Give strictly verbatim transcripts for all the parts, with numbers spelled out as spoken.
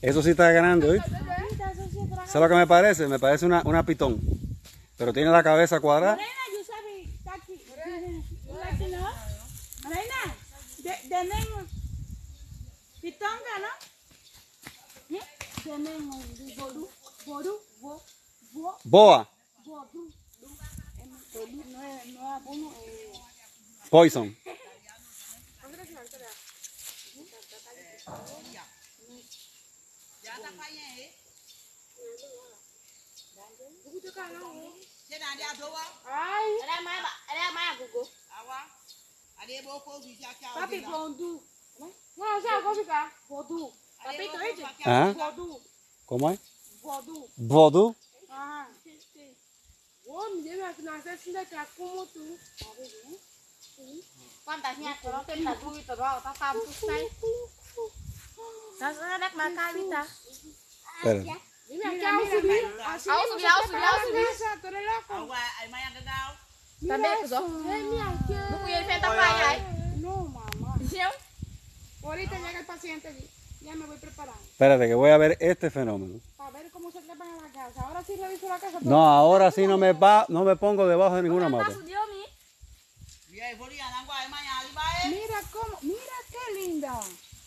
Eso sí está ganando, ¿eh? ¿Sabes lo que me parece? Me parece una, una pitón. Pero tiene la cabeza cuadrada. Morena, you sabi, taki. Taki, no? Morena, denen pitonga, ¿no? Denen bodu, bodu, bo, bo, Boa. bodu. No es, no es bueno, eh. Poison. Ai, ada mai ba, ada mai aku go. Awa. Ada boko bisa kau. Tapi bodu. No, o sea, ¿cómo fica? Bodu. Papito, ¿eh? ¿Ah? Bodu. ¿Cómo es? Bodu. Vodú. Ajá. Oh, me lleva a nacer sin de que como tú. ¿Cuántas niñas pero te la tú y te va a estar tan pusay? ¿Estás en la maca ahorita? Espérate. Mira, ¿qué hago subir? Así Hago subir, hago subir, hago subir. Tú eres loco. Também acusou? Mira, ¿qué? Não fui ele frente à praia, ai. No, mamá. Entendeu? Ahorita llega el paciente allí. Ya me voy preparando. Espérate, que voy a ver este fenómeno. Para ver cómo se trepan a la casa. Ahora sí reviso la casa. No, ahora sí no me, va, no me pongo debajo de ninguna mata. Mira cómo, mira qué linda.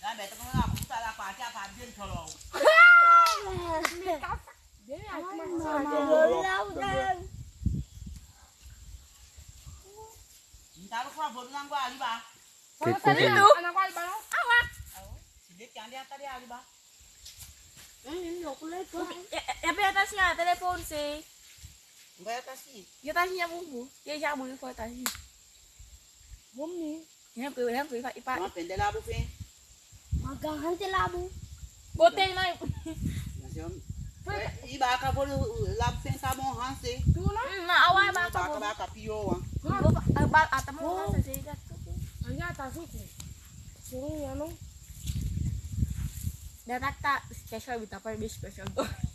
¿Qué Tá cosa? lindo? É bem até assim, a telefone se. Vai até assim. Eu tá assim, bumbu. E já muito foi tá assim. Bumi. Nem que nem que vai para. Vamos aprender lá do fim. Agarran de lado. Botei lá. E vai acabar lá do fim, tá bom, Hansi. Tu não? Não, awai ba Vai ka. acabar com a pior. Ba atamo ka sa siya. Allá está sucio. Sí, ya no. Dapat ta special bita pa special.